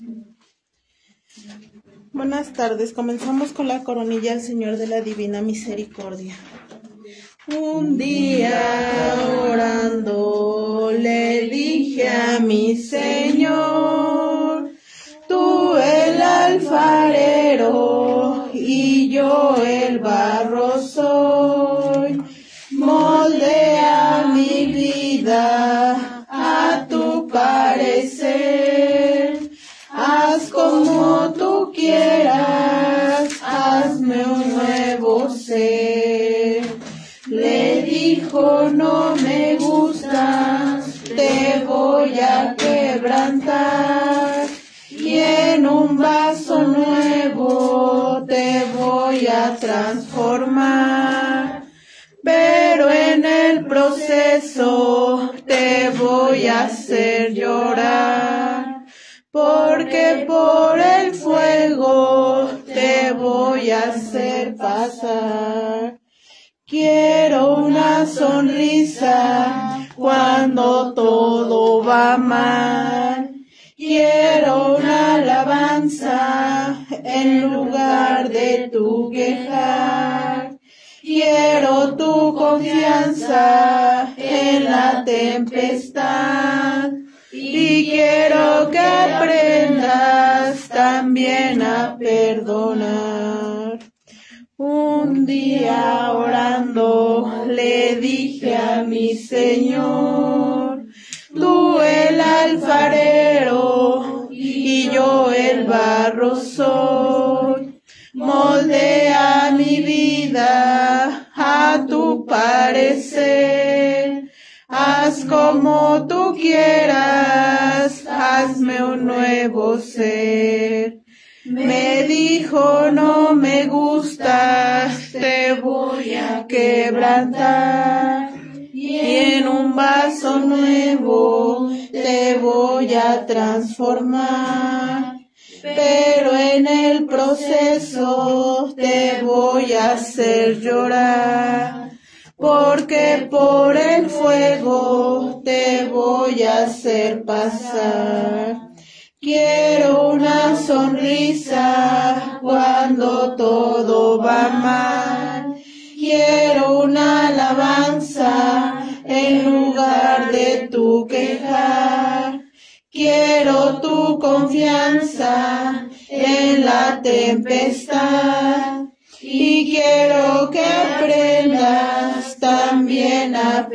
Buenas tardes, comenzamos con la coronilla al Señor de la Divina Misericordia. Un día orando le dije a mi Señor, tú el alfarero y yo el barro soy, moldea mi vida a tu parecer, haz como tú quieras, hazme un nuevo ser. Le dijo, no me gustas, te voy a quebrantar, y en un vaso nuevo te voy a transformar. Pero en el proceso te voy a hacer llorar, porque por el fuego te voy a hacer pasar. Quiero una sonrisa cuando todo va mal. Quiero una alabanza en lugar de tu quejar. Quiero tu confianza en la tempestad. Y quiero que aprendas también a perdonar. Un día orando le dije a mi Señor, tú el alfarero y yo el barro soy, moldea mi vida a tu parecer, haz como tú quieras, hazme un nuevo ser. Me dijo, no me gustas, te voy a quebrantar, y en un vaso nuevo te voy a transformar. Pero en el proceso te voy a hacer llorar, porque por el fuego te voy a hacer pasar. Quiero una sonrisa cuando todo va mal. Quiero una alabanza en lugar de tu quejar. Quiero tu confianza en la tempestad. Y quiero que aprendas también a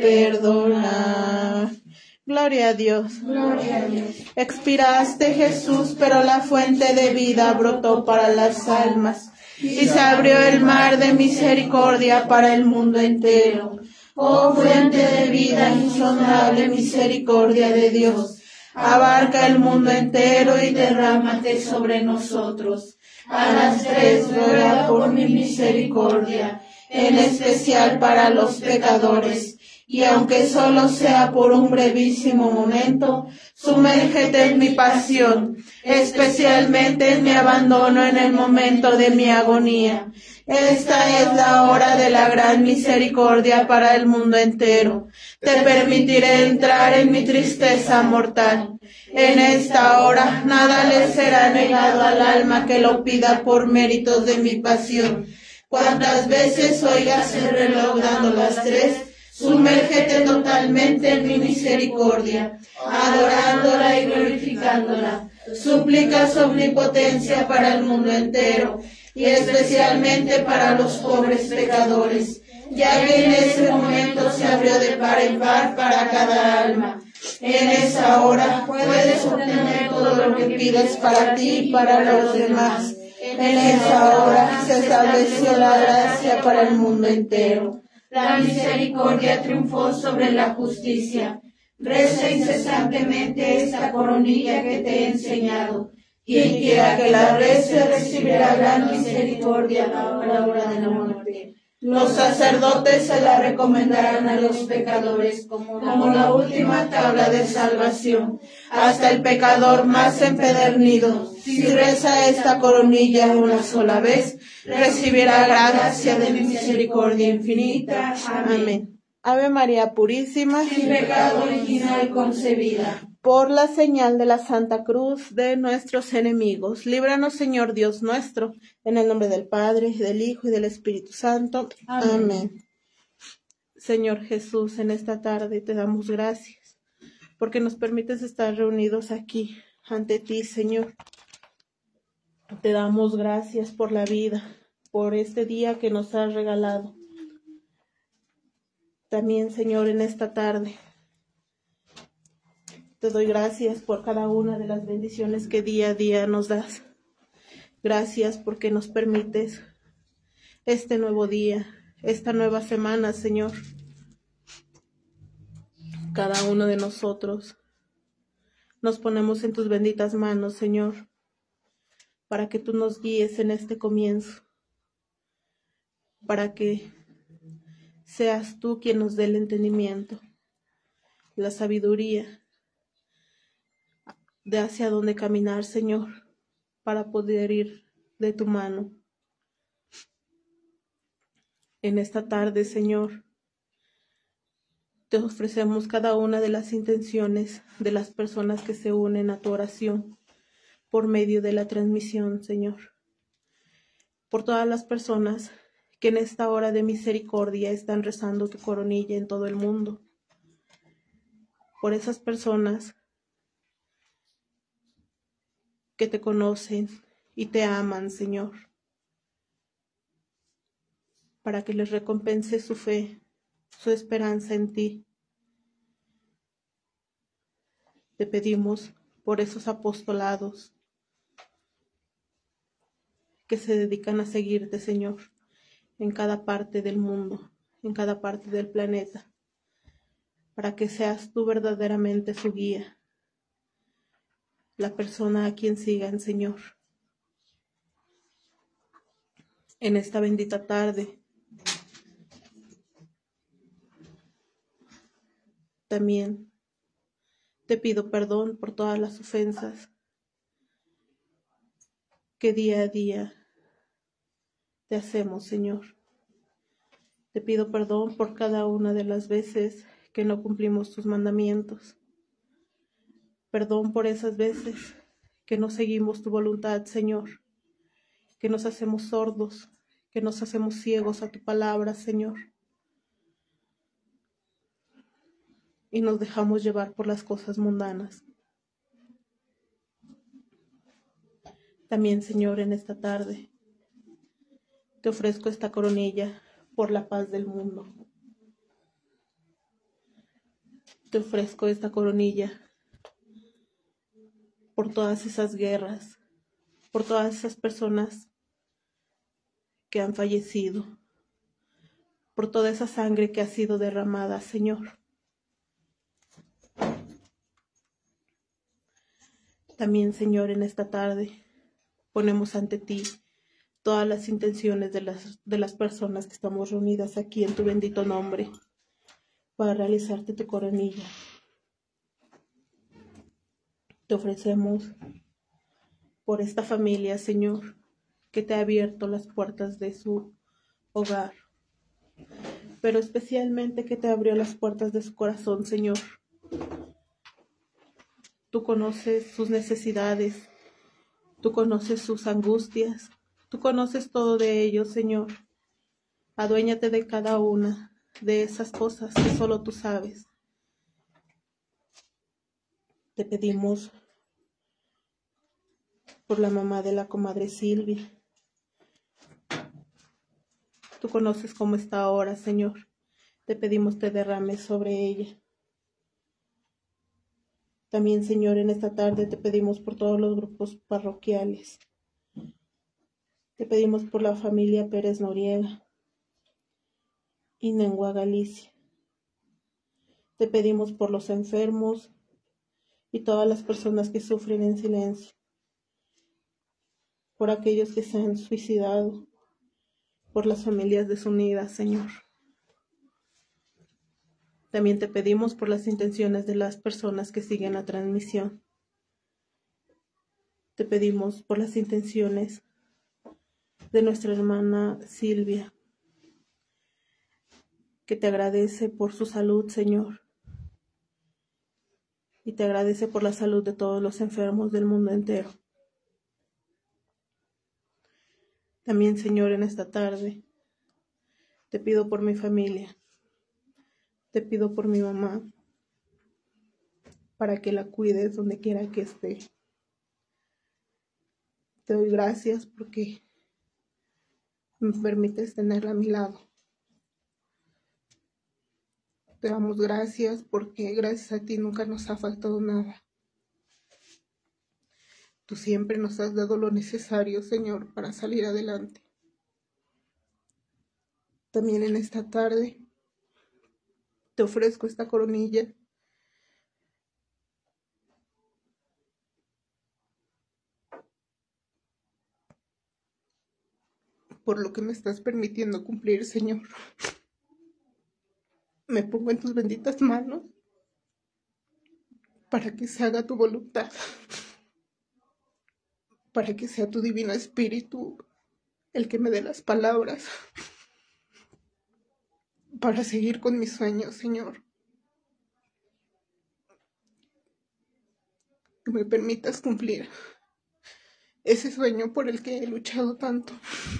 perdonar. Gloria a Dios. Gloria a Dios. Expiraste, Jesús, pero la fuente de vida brotó para las almas, y se abrió el mar de misericordia para el mundo entero. Oh fuente de vida, insondable misericordia de Dios, abarca el mundo entero y derrámate sobre nosotros. A las 3 ruega por mi misericordia, en especial para los pecadores. Y aunque solo sea por un brevísimo momento, sumérgete en mi pasión, especialmente en mi abandono en el momento de mi agonía. Esta es la hora de la gran misericordia para el mundo entero. Te permitiré entrar en mi tristeza mortal. En esta hora nada le será negado al alma que lo pida por méritos de mi pasión. Cuantas veces oigas el reloj dando las 3, sumérgete totalmente en mi misericordia, adorándola y glorificándola. Suplica su omnipotencia para el mundo entero, y especialmente para los pobres pecadores, ya que en ese momento se abrió de par en par para cada alma. En esa hora puedes obtener todo lo que pides para ti y para los demás. En esa hora se estableció la gracia para el mundo entero. La misericordia triunfó sobre la justicia. Reza incesantemente esta coronilla que te he enseñado. Quien quiera que la rece recibirá gran misericordia a la hora de la muerte. Los sacerdotes se la recomendarán a los pecadores como la última tabla de salvación. Hasta el pecador más empedernido, si reza esta coronilla una sola vez, recibirá gracia de mi misericordia infinita. Amén. Ave María Purísima, sin pecado original concebida. Por la señal de la Santa Cruz de nuestros enemigos, líbranos, Señor Dios nuestro, en el nombre del Padre, del Hijo y del Espíritu Santo. Amén. Señor Jesús, en esta tarde te damos gracias, porque nos permites estar reunidos aquí ante ti, Señor. Te damos gracias por la vida, por este día que nos has regalado. También, Señor, en esta tarde te doy gracias por cada una de las bendiciones que día a día nos das. Gracias porque nos permites este nuevo día, esta nueva semana, Señor. Cada uno de nosotros nos ponemos en tus benditas manos, Señor, para que tú nos guíes en este comienzo, para que seas tú quien nos dé el entendimiento, la sabiduría de hacia dónde caminar, Señor, para poder ir de tu mano. En esta tarde, Señor, te ofrecemos cada una de las intenciones de las personas que se unen a tu oración por medio de la transmisión, Señor. Por todas las personas que en esta hora de misericordia están rezando tu coronilla en todo el mundo. Por esas personas que te conocen y te aman, Señor, para que les recompense su fe, su esperanza en ti. Te pedimos por esos apostolados que se dedican a seguirte, Señor, en cada parte del mundo, en cada parte del planeta, para que seas tú verdaderamente su guía, la persona a quien sigan, Señor. En esta bendita tarde, también te pido perdón por todas las ofensas que día a día te hacemos, Señor. Te pido perdón por cada una de las veces que no cumplimos tus mandamientos. Perdón por esas veces que no seguimos tu voluntad, Señor, que nos hacemos sordos, que nos hacemos ciegos a tu palabra, Señor, y nos dejamos llevar por las cosas mundanas. También, Señor, en esta tarde te ofrezco esta coronilla por la paz del mundo. Te ofrezco esta coronilla por todas esas guerras, por todas esas personas que han fallecido, por toda esa sangre que ha sido derramada, Señor. También, Señor, en esta tarde ponemos ante ti todas las intenciones de las personas que estamos reunidas aquí en tu bendito nombre para realizarte tu coronilla. Te ofrecemos por esta familia, Señor, que te ha abierto las puertas de su hogar, pero especialmente que te abrió las puertas de su corazón, Señor. Tú conoces sus necesidades, tú conoces sus angustias, tú conoces todo de ellos, Señor. Aduéñate de cada una de esas cosas que solo tú sabes. Te pedimos por la mamá de la comadre Silvia. Tú conoces cómo está ahora, Señor. Te pedimos te derrames sobre ella. También, Señor, en esta tarde te pedimos por todos los grupos parroquiales. Te pedimos por la familia Pérez Noriega y Nengua Galicia. Te pedimos por los enfermos y todas las personas que sufren en silencio. Por aquellos que se han suicidado, por las familias desunidas, Señor. También te pedimos por las intenciones de las personas que siguen la transmisión. Te pedimos por las intenciones de nuestra hermana Silvia, que te agradece por su salud, Señor, y te agradece por la salud de todos los enfermos del mundo entero. También, Señor, en esta tarde te pido por mi familia, te pido por mi mamá, para que la cuides donde quiera que esté. Te doy gracias porque me permites tenerla a mi lado. Te damos gracias porque gracias a ti nunca nos ha faltado nada. Tú siempre nos has dado lo necesario, Señor, para salir adelante. También en esta tarde te ofrezco esta coronilla por lo que me estás permitiendo cumplir, Señor. Me pongo en tus benditas manos para que se haga tu voluntad, para que sea tu divino espíritu el que me dé las palabras para seguir con mis sueños, Señor. Que me permitas cumplir ese sueño por el que he luchado tanto.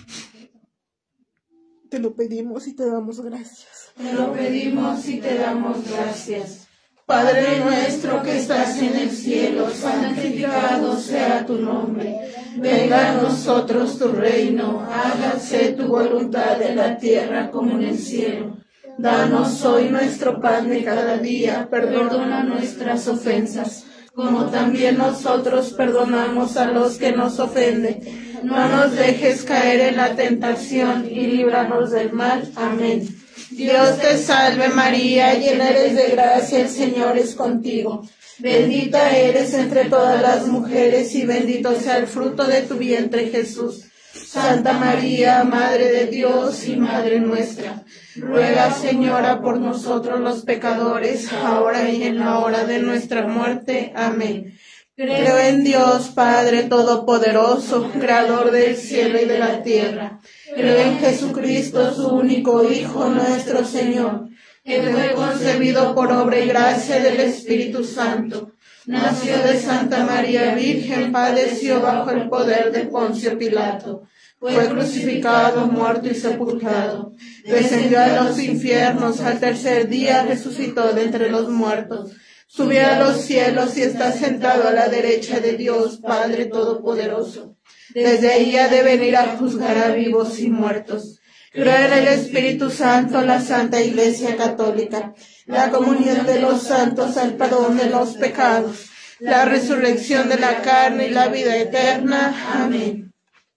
Te lo pedimos y te damos gracias. Te lo pedimos y te damos gracias. Padre nuestro que estás en el cielo, santificado sea tu nombre. Venga a nosotros tu reino, hágase tu voluntad en la tierra como en el cielo. Danos hoy nuestro pan de cada día, perdona nuestras ofensas, como también nosotros perdonamos a los que nos ofenden. No nos dejes caer en la tentación y líbranos del mal. Amén. Dios te salve María, llena eres de gracia, el Señor es contigo. Bendita eres entre todas las mujeres y bendito sea el fruto de tu vientre, Jesús. Santa María, Madre de Dios y Madre nuestra, ruega, Señora, por nosotros los pecadores, ahora y en la hora de nuestra muerte. Amén. Creo en Dios, Padre Todopoderoso, Creador del cielo y de la tierra. Creo en Jesucristo, su único Hijo, nuestro Señor, que fue concebido por obra y gracia del Espíritu Santo. Nació de Santa María Virgen, padeció bajo el poder de Poncio Pilato. Fue crucificado, muerto y sepultado. Descendió a los infiernos, al tercer día resucitó de entre los muertos. Subió a los cielos y está sentado a la derecha de Dios, Padre Todopoderoso. Desde ahí ha de venir a juzgar a vivos y muertos. Creo en el Espíritu Santo, la Santa Iglesia Católica, la comunión de los santos, el perdón de los pecados, la resurrección de la carne y la vida eterna. Amén.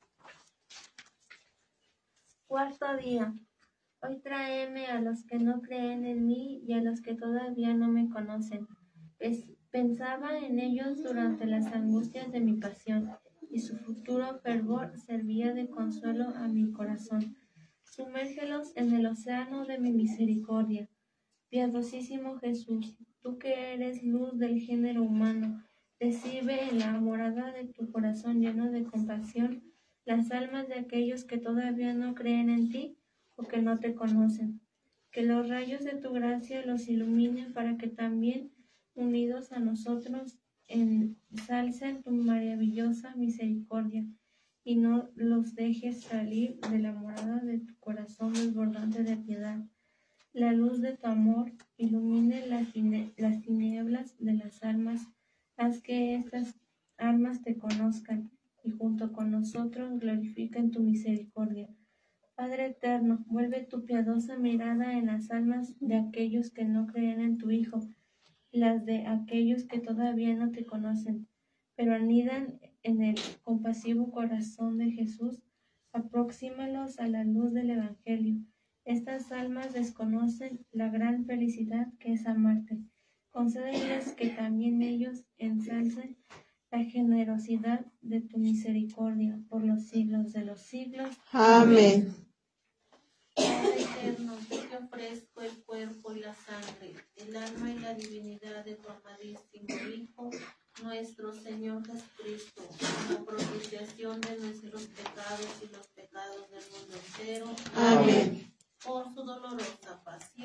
Cuarto día. Hoy tráeme a los que no creen en mí y a los que todavía no me conocen. Pensaba en ellos durante las angustias de mi pasión, y su futuro fervor servía de consuelo a mi corazón. Sumérgelos en el océano de mi misericordia. Piadosísimo Jesús, tú que eres luz del género humano, recibe en la morada de tu corazón lleno de compasión las almas de aquellos que todavía no creen en ti o que no te conocen. Que los rayos de tu gracia los iluminen para que también, unidos a nosotros, ensalcen tu maravillosa misericordia, y no los dejes salir de la morada de tu corazón desbordante de piedad. La luz de tu amor ilumine las tinieblas de las almas. Haz que estas almas te conozcan y junto con nosotros glorifiquen tu misericordia. Padre eterno, vuelve tu piadosa mirada en las almas de aquellos que no creen en tu Hijo, las de aquellos que todavía no te conocen, pero anidan en el compasivo corazón de Jesús. Aproxímalos a la luz del Evangelio. Estas almas desconocen la gran felicidad que es amarte. Concédeles que también ellos ensalcen la generosidad de tu misericordia por los siglos de los siglos. Amén. Padre eterno, yo te ofrezco el cuerpo y la sangre, el alma y la divinidad de tu amadísimo Hijo, nuestro Señor Jesucristo, como propiciación de nuestros pecados y los pecados del mundo entero. Amén. Por su dolorosa pasión, te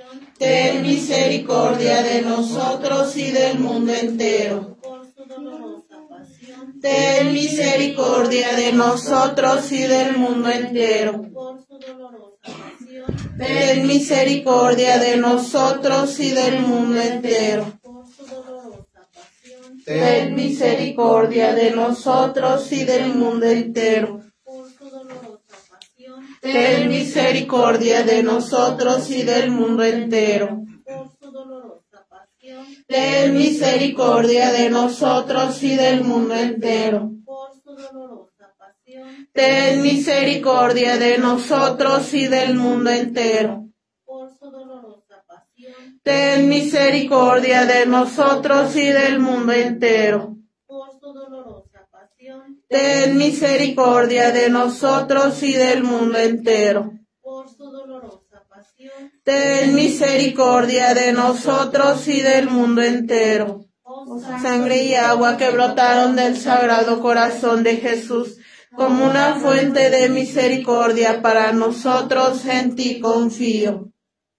ten misericordia de nosotros y del mundo entero. Por su dolorosa pasión, Ten misericordia de nosotros y del mundo entero. por su dolorosa pasión, Ten misericordia de nosotros y del mundo entero. por su dolorosa pasión, Ten misericordia de nosotros y del mundo entero. por su dolorosa pasión, Ten misericordia de nosotros y del mundo entero. por su dolorosa pasión, Ten misericordia de nosotros y del mundo entero. por su dolorosa pasión, Ten misericordia de nosotros y del mundo entero. por su dolorosa pasión, Ten misericordia de nosotros y del mundo entero. por su dolorosa pasión, Ten misericordia de nosotros y del mundo entero. por su dolorosa pasión, Ten misericordia de nosotros y del mundo entero. oh Sangre y agua que brotaron del Sagrado Corazón de Jesús, como una fuente de misericordia para nosotros, en ti confío.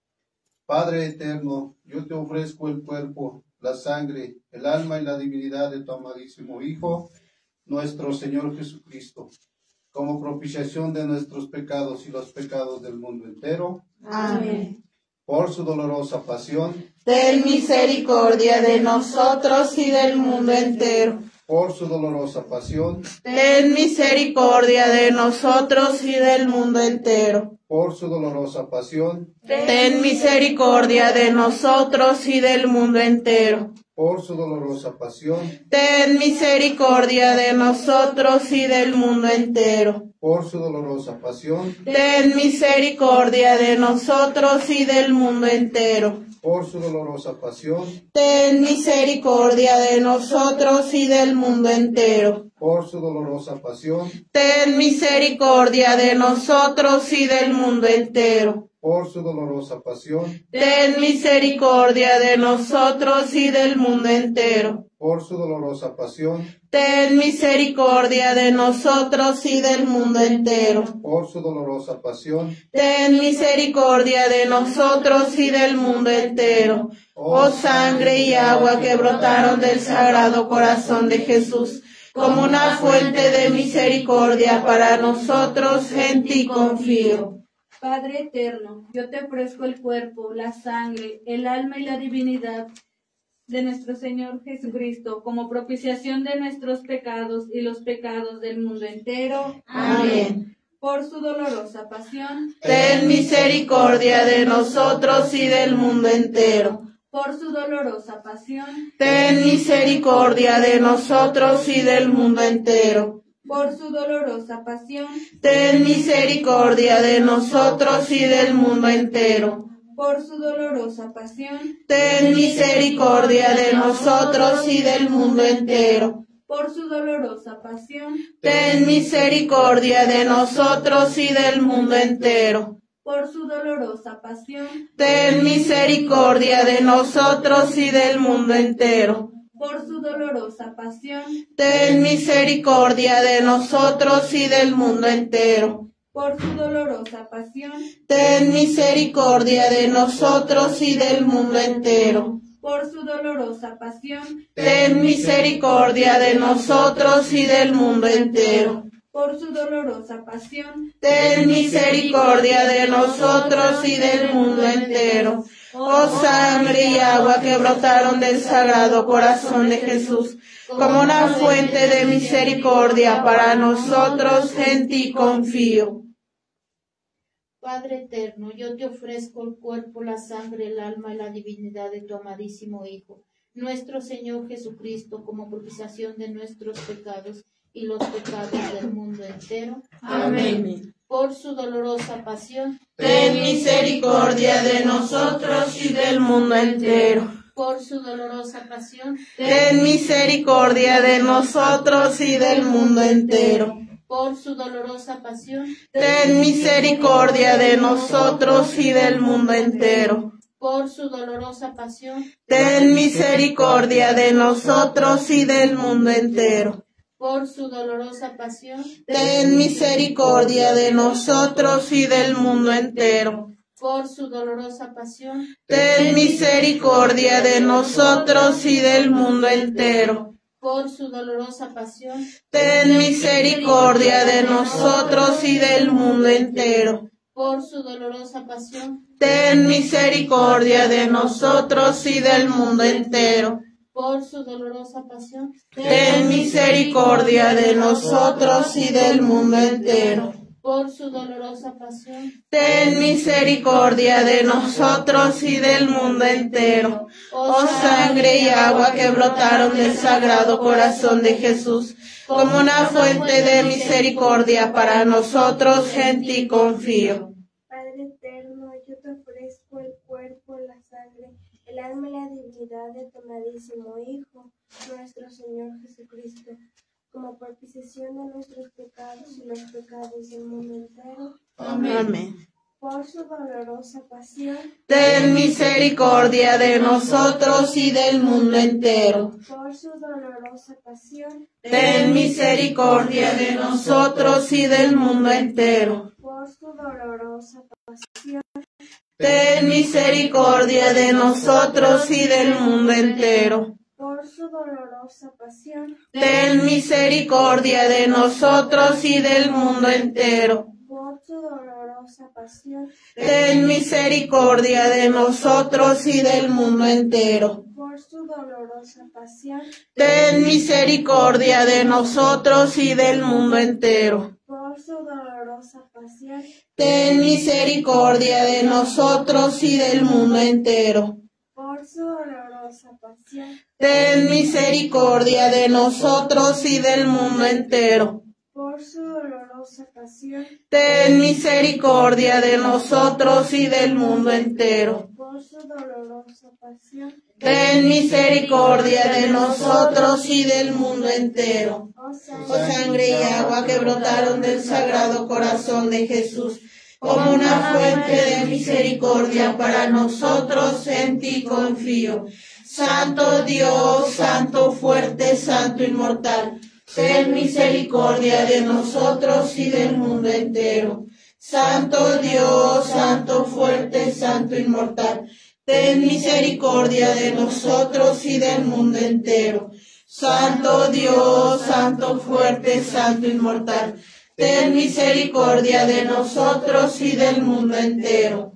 Padre eterno, yo te ofrezco el cuerpo, la sangre, el alma y la divinidad de tu amadísimo Hijo, nuestro Señor Jesucristo, como propiciación de nuestros pecados y los pecados del mundo entero. Amén. Por su dolorosa pasión, Ten misericordia de nosotros y del mundo entero. por su dolorosa pasión, Ten misericordia de nosotros y del mundo entero. por su dolorosa pasión, Ten misericordia de nosotros y del mundo entero. por su dolorosa pasión, Ten misericordia de nosotros y del mundo entero. por su dolorosa pasión, Ten misericordia de nosotros y del mundo entero. por su dolorosa pasión, Ten misericordia de nosotros y del mundo entero. por su dolorosa pasión, Ten misericordia de nosotros y del mundo entero. por su dolorosa pasión, Ten misericordia de nosotros y del mundo entero. por su dolorosa pasión, Ten misericordia de nosotros y del mundo entero. por su dolorosa pasión, Ten misericordia de nosotros y del mundo entero. Oh sangre y agua que brotaron del Sagrado Corazón de Jesús, como una fuente de misericordia para nosotros, en ti confío. Padre eterno, yo te ofrezco el cuerpo, la sangre, el alma y la divinidad de nuestro Señor Jesucristo, como propiciación de nuestros pecados y los pecados del mundo entero. Amén. Por su dolorosa pasión, Ten misericordia de nosotros y del mundo entero. por su dolorosa pasión, Ten misericordia de nosotros y del mundo entero. por su dolorosa pasión, Ten misericordia de nosotros y del mundo entero. por su dolorosa pasión, Ten misericordia de nosotros y del mundo entero. por su dolorosa pasión, Ten misericordia de nosotros y del mundo entero. por su dolorosa pasión, Ten misericordia de nosotros y del mundo entero. por su dolorosa pasión, Ten misericordia de nosotros y del mundo entero. por su dolorosa pasión, Ten misericordia de nosotros y del mundo entero. por su dolorosa pasión, Ten misericordia de nosotros y del mundo entero. por su dolorosa pasión, Ten misericordia de nosotros y del mundo entero. Oh sangre y agua que brotaron del Sagrado Corazón de Jesús, como una fuente de misericordia para nosotros, en ti confío. Padre eterno, yo te ofrezco el cuerpo, la sangre, el alma y la divinidad de tu amadísimo Hijo, nuestro Señor Jesucristo, como propiciación de nuestros pecados y los pecados del mundo entero. Amén. Por su dolorosa pasión, Ten misericordia de nosotros y del mundo entero. por su dolorosa pasión, Ten misericordia de nosotros y del mundo entero. por su dolorosa pasión, Ten misericordia de nosotros y del mundo entero. por su dolorosa pasión, Ten misericordia de nosotros y del mundo entero. por su dolorosa pasión, Ten misericordia de nosotros y del mundo entero. por su dolorosa pasión, ten misericordia de nosotros y del mundo entero. por su dolorosa pasión, Ten misericordia de nosotros y del mundo entero. por su dolorosa pasión, Ten misericordia de nosotros y del mundo entero. por su dolorosa pasión, Ten misericordia de nosotros y del mundo entero. por su dolorosa pasión, Ten misericordia de nosotros y del mundo entero. Oh sangre y agua que brotaron del Sagrado Corazón de Jesús, como una fuente de misericordia para nosotros, en ti confío. Padre eterno, yo te ofrezco el cuerpo, la sangre, el alma y la divinidad de tu amadísimo Hijo, nuestro Señor Jesucristo, como propiciación de nuestros pecados y los pecados del mundo entero. Amén. Por su dolorosa pasión, Ten misericordia de nosotros y del mundo entero. por su dolorosa pasión, Ten misericordia de nosotros y del mundo entero. por su dolorosa pasión, Ten misericordia de nosotros y del mundo entero. por su dolorosa pasión, Ten misericordia de nosotros y del mundo entero. por su dolorosa pasión, Ten misericordia de nosotros y del mundo entero. por su dolorosa pasión, Ten misericordia de nosotros y del mundo entero. por su dolorosa pasión, Ten misericordia de nosotros y del mundo entero. por su dolorosa pasión, Ten misericordia de nosotros y del mundo entero. por su dolorosa pasión, Ten misericordia de nosotros y del mundo entero. por su dolorosa pasión, Ten misericordia de nosotros y del mundo entero. oh Oh sangre y agua que brotaron del Sagrado Corazón de Jesús, como una fuente de misericordia para nosotros, en ti confío. Santo Dios, Santo fuerte, Santo inmortal, ten misericordia de nosotros y del mundo entero. Santo Dios, Santo fuerte, Santo inmortal, ten misericordia de nosotros y del mundo entero. Santo Dios, Santo fuerte, Santo inmortal, ten misericordia de nosotros y del mundo entero.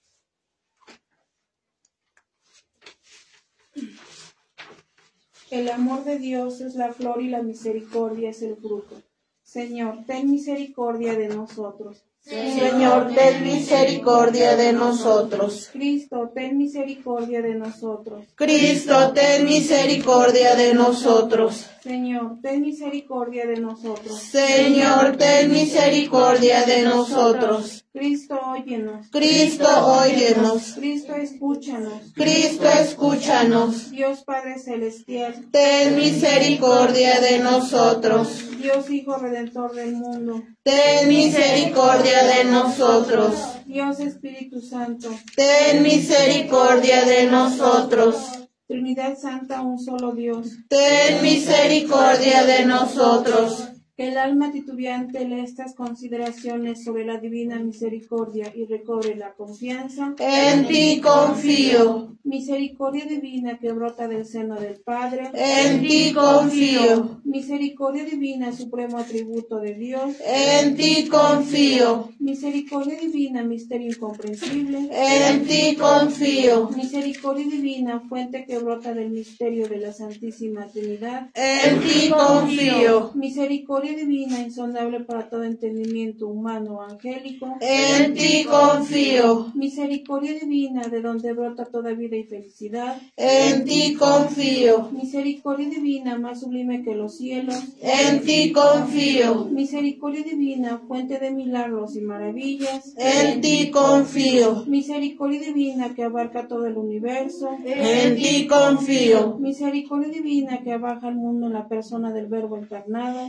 El amor de Dios es la flor y la misericordia es el fruto. Señor, ten misericordia de nosotros. Señor, ten misericordia de nosotros. Cristo, ten misericordia de nosotros. Cristo, ten misericordia de nosotros. Señor, ten misericordia de nosotros. Señor, ten misericordia de nosotros. Cristo, óyenos. Cristo, óyenos. Cristo, escúchanos. Cristo, escúchanos. Dios Padre Celestial, Ten misericordia de nosotros. Dios Hijo Redentor del mundo, Ten misericordia de nosotros. Dios Espíritu Santo, Ten misericordia de nosotros. Trinidad Santa, un solo Dios. Ten misericordia de nosotros. Que el alma titubeante lee estas consideraciones sobre la divina misericordia y recobre la confianza. En ti confío. Misericordia divina que brota del seno del Padre. En ti confío. Misericordia divina, supremo atributo de Dios. En ti confío. Misericordia divina, misterio incomprensible. En ti confío. Misericordia divina, fuente que brota del misterio de la Santísima Trinidad. En ti confío. Misericordia divina, insondable para todo entendimiento humano o angélico. En ti confío. Misericordia divina, de donde brota toda vida y felicidad. En ti confío. Misericordia divina, más sublime que los cielos. En ti confío. Misericordia divina, fuente de milagros y maravillas. En ti confío. Misericordia divina que abarca todo el universo. En ti confío. Misericordia divina que abaja al mundo en la persona del Verbo encarnado. En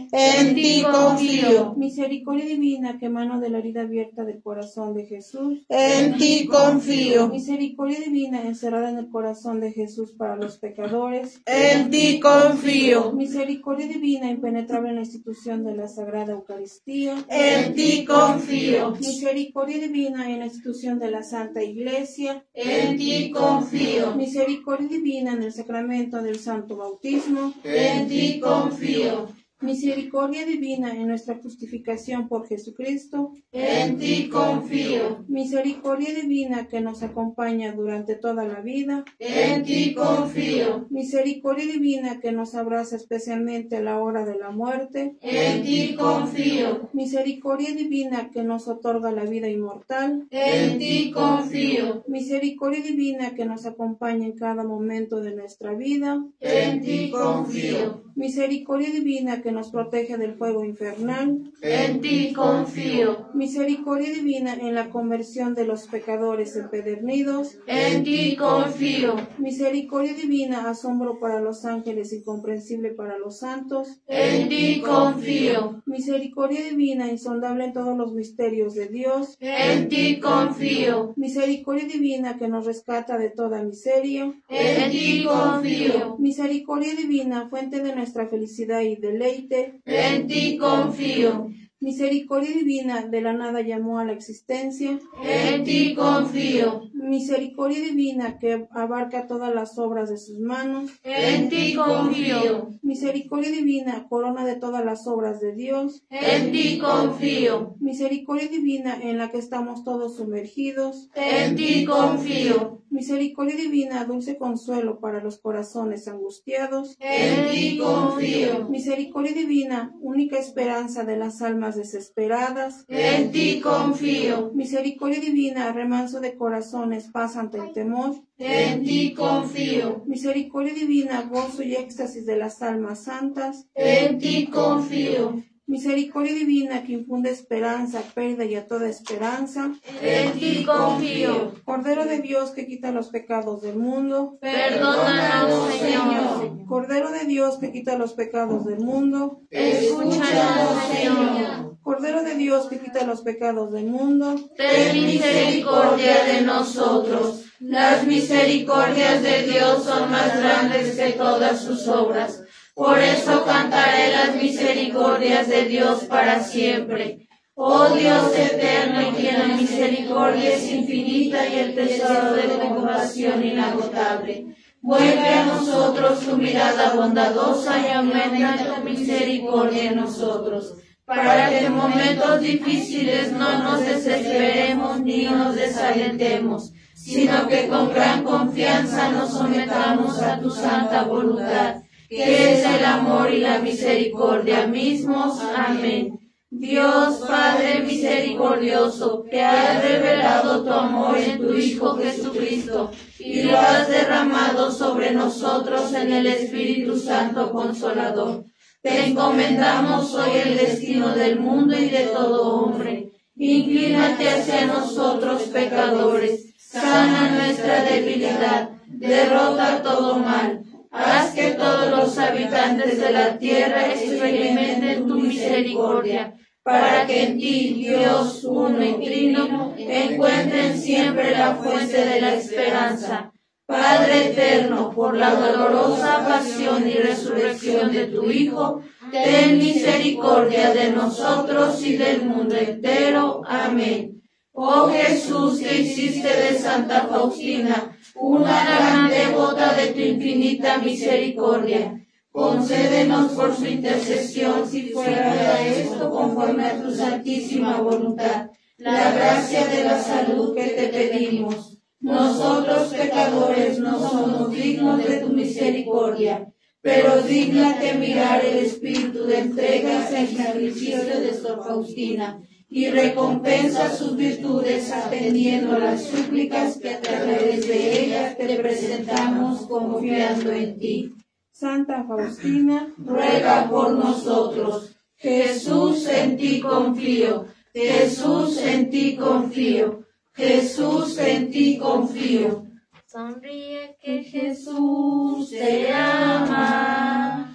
En ti confío. Misericordia divina que emana de la herida abierta del corazón de Jesús. En ti confío. Misericordia divina encerrada en el corazón de Jesús para los pecadores. En ti confío. Misericordia divina impenetrable en la institución de la Sagrada Eucaristía. En ti confío. Misericordia divina en la institución de la Santa Iglesia. En ti confío. Misericordia divina en el sacramento del Santo Bautismo. En ti confío. Misericordia divina en nuestra justificación por Jesucristo. En ti confío. Misericordia divina que nos acompaña durante toda la vida. En ti confío. Misericordia divina que nos abraza especialmente a la hora de la muerte. En ti confío. Misericordia divina que nos otorga la vida inmortal. En ti confío. Misericordia divina que nos acompaña en cada momento de nuestra vida. En ti confío. Misericordia divina que nos protege del fuego infernal. En ti confío. Misericordia divina en la conversión de los pecadores empedernidos. En ti confío. Misericordia divina, asombro para los ángeles, incomprensible para los santos. En ti confío. Misericordia divina, insondable en todos los misterios de Dios. En ti confío. Misericordia divina que nos rescata de toda miseria. En ti confío. Misericordia divina, fuente de nuestra felicidad y deleite. En ti confío. Misericordia divina, de la nada llamó a la existencia. En ti confío. Misericordia divina que abarca todas las obras de sus manos. En ti confío. Misericordia divina, corona de todas las obras de Dios. En ti confío. Misericordia divina en la que estamos todos sumergidos. En ti confío. Misericordia divina, dulce consuelo para los corazones angustiados. En ti confío. Misericordia divina, única esperanza de las almas desesperadas. En ti confío. Misericordia divina, remanso de corazones, paz ante el temor. En ti confío. Misericordia divina, gozo y éxtasis de las almas santas. En ti confío. Misericordia divina que infunde esperanza, pérdida y a toda esperanza. En ti confío. Cordero de Dios que quita los pecados del mundo. Perdónanos, Señor. Cordero de Dios que quita los pecados del mundo. Escúchanos, Señor. Cordero de Dios que quita los pecados del mundo. Ten misericordia de nosotros. Las misericordias de Dios son más grandes que todas sus obras. Por eso cantaré las misericordias de Dios para siempre. Oh Dios eterno, y quien la misericordia es infinita y el tesoro de tu compasión inagotable. Vuelve a nosotros tu mirada bondadosa y aumenta tu misericordia en nosotros, para que en momentos difíciles no nos desesperemos ni nos desalentemos, sino que con gran confianza nos sometamos a tu santa voluntad, que es el amor y la misericordia mismos. Amén. Dios Padre misericordioso, que has revelado tu amor en tu Hijo Jesucristo, y lo has derramado sobre nosotros en el Espíritu Santo Consolador, te encomendamos hoy el destino del mundo y de todo hombre. Inclínate hacia nosotros pecadores, sana nuestra debilidad, derrota todo mal. Haz que todos los habitantes de la tierra experimenten tu misericordia, para que en ti, Dios uno y trino, encuentren siempre la fuente de la esperanza. Padre eterno, por la dolorosa pasión y resurrección de tu Hijo, ten misericordia de nosotros y del mundo entero. Amén. Oh Jesús, que hiciste de Santa Faustina una gran devota de tu infinita misericordia, concédenos por su intercesión, si fuera esto conforme a tu santísima voluntad, la gracia de la salud que te pedimos. Nosotros pecadores no somos dignos de tu misericordia, pero dígnate mirar el espíritu de entrega en el sacrificio de Sor Faustina, y recompensa sus virtudes atendiendo las súplicas que a través de ellas te presentamos confiando en ti. Santa Faustina, ruega por nosotros. Jesús, en ti confío. Jesús, en ti confío. Jesús, en ti confío. Sonríe que Jesús te ama.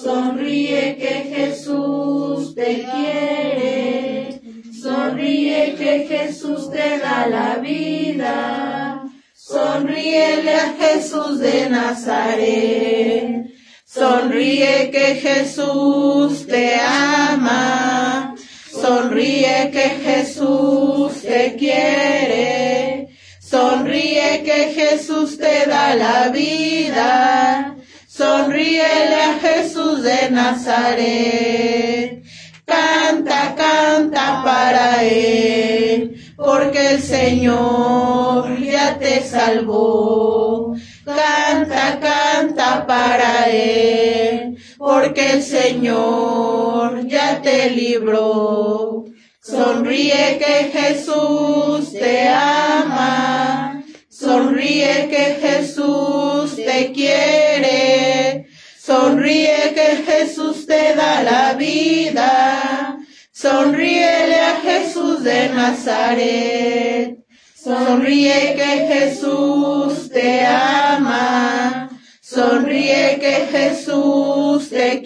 Sonríe que Jesús te quiere. Sonríe que Jesús te da la vida. Sonríele a Jesús de Nazaret. Sonríe que Jesús te ama. Sonríe que Jesús te quiere. Sonríe que Jesús te da la vida. Sonríele a Jesús de Nazaret. Canta, canta para Él, porque el Señor ya te salvó. Canta, canta para Él, porque el Señor ya te libró. Sonríe que Jesús te ama. Sonríe que Jesús te quiere. Sonríe que Jesús te da la vida. Sonríele a Jesús de Nazaret. Sonríe que Jesús te ama. Sonríe que Jesús te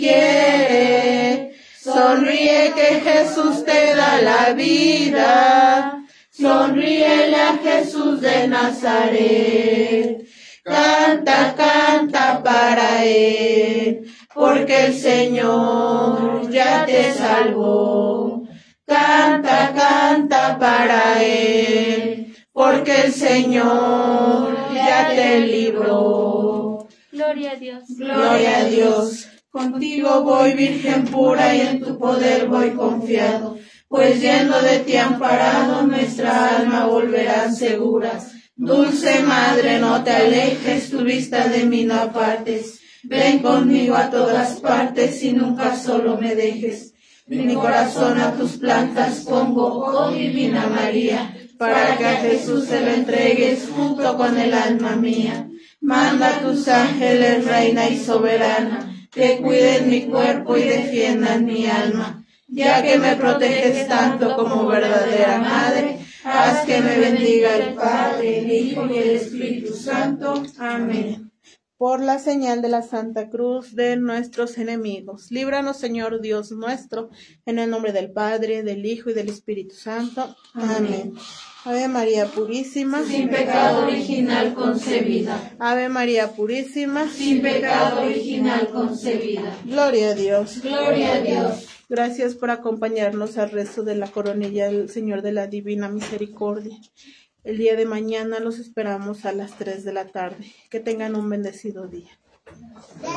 quiere. Sonríe que Jesús te da la vida. Sonríele a Jesús de Nazaret. Canta, canta para Él, porque el Señor ya te salvó. Canta, canta para Él, porque el Señor ya te libró. Gloria a Dios. Gloria a Dios. Contigo voy, Virgen pura, y en tu poder voy confiado, pues yendo de ti amparado, nuestra alma volverán seguras. Dulce Madre, no te alejes, tu vista de mí no apartes. Ven conmigo a todas partes y nunca solo me dejes. Mi corazón a tus plantas pongo, oh Divina María, para que a Jesús se lo entregues junto con el alma mía. Manda a tus ángeles, Reina y soberana, que cuiden mi cuerpo y defiendan mi alma. Ya que me proteges tanto como verdadera Madre, haz que me bendiga el Padre, el Hijo y el Espíritu Santo. Amén. Por la señal de la Santa Cruz de nuestros enemigos, líbranos, Señor Dios nuestro, en el nombre del Padre, del Hijo y del Espíritu Santo. Amén. Ave María Purísima, Sin pecado original concebida. Ave María Purísima, Sin pecado original concebida. Gloria a Dios. Gloria a Dios. Gracias por acompañarnos al resto de la coronilla del Señor de la Divina Misericordia. El día de mañana los esperamos a las 3 de la tarde. Que tengan un bendecido día.